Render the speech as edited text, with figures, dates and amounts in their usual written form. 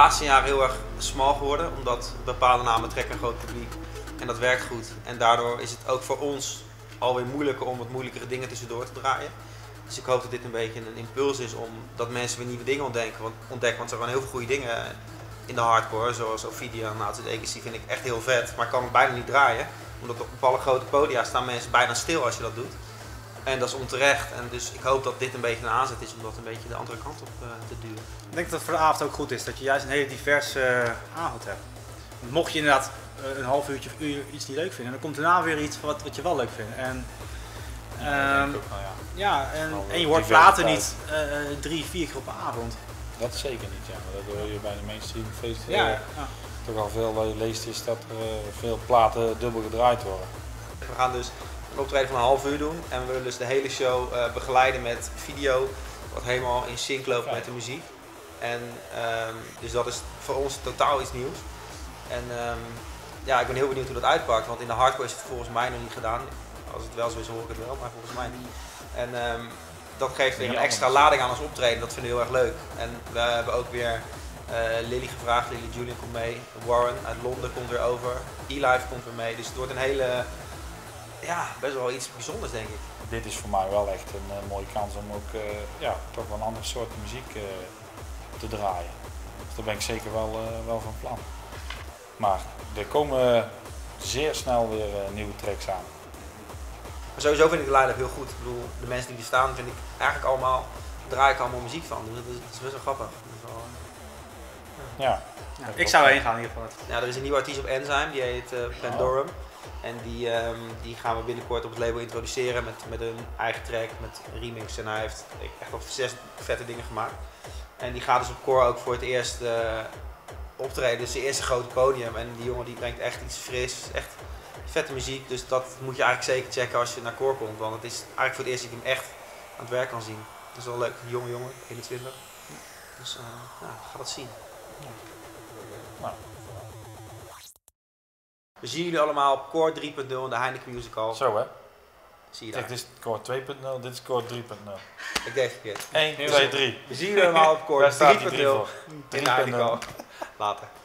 laatste jaren heel erg smal geworden, omdat bepaalde namen trekken een groot publiek en dat werkt goed. En daardoor is het ook voor ons alweer moeilijker om wat moeilijkere dingen tussendoor te draaien. Dus ik hoop dat dit een beetje een impuls is om dat mensen weer nieuwe dingen ontdekken, want er zijn heel veel goede dingen in de hardcore, zoals Ophidia en Nazi Agency vind ik echt heel vet, maar ik kan het bijna niet draaien, omdat op alle grote podia staan mensen bijna stil als je dat doet. En dat is onterecht. En dus ik hoop dat dit een beetje een aanzet is om dat een beetje de andere kant op te duwen. Ik denk dat het voor de avond ook goed is, dat je juist een hele diverse avond hebt. Mocht je inderdaad een half uurtje of uur iets niet leuk vinden, dan komt daarna weer iets wat je wel leuk vindt. En, en je hoort platen niet 3-4 keer op een avond. Dat zeker niet, ja. Maar dat hoor je bij de mainstream feesten toch al veel leest is dat er veel platen dubbel gedraaid worden. We gaan dus een optreden van een half uur doen en we willen dus de hele show begeleiden met video, wat helemaal in sync loopt met de muziek. En dus dat is voor ons totaal iets nieuws. En ik ben heel benieuwd hoe dat uitpakt, want in de hardcore is het volgens mij nog niet gedaan. Als het wel zo is, hoor ik het wel, maar volgens mij niet. En dat geeft weer een extra lading aan ons optreden, dat vinden we heel erg leuk. En we hebben ook weer Lily gevraagd, Lily Julian komt mee, Warren uit Londen komt weer over, E-Life komt weer mee. Dus het wordt een hele, best wel iets bijzonders denk ik. Dit is voor mij wel echt een mooie kans om ook toch wel een ander soort muziek te draaien. Dus daar ben ik zeker wel van plan. Maar er komen zeer snel weer nieuwe tracks aan. Maar sowieso vind ik de line-up heel goed. Ik bedoel, de mensen die er staan vind ik eigenlijk allemaal, draai ik allemaal muziek van. Dus dat is best wel grappig. Ik zou erheen gaan in ieder geval. Ja, er is een nieuwe artiest op Enzyme, die heet Pandorum. En die gaan we binnenkort op het label introduceren met een eigen track, met remix. En hij heeft echt wel 6 vette dingen gemaakt. En die gaat dus op Core ook voor het eerst optreden, dus de eerste grote podium. En die jongen die brengt echt iets fris, echt vette muziek. Dus dat moet je eigenlijk zeker checken als je naar Core komt. Want het is eigenlijk voor het eerst dat ik hem echt aan het werk kan zien. Dat is wel leuk, een jonge jongen, 21. Dus ga dat zien. Nou. We zien jullie allemaal op Core 3.0 in de Heineken Musical. Zo hè? Zie je daar. Kijk, dit is Core 2.0, dit is Core 3.0. Ik deed het verkeerd. 1, 2, 3. We zien jullie allemaal op Core 3.0 in de Heineken. Later.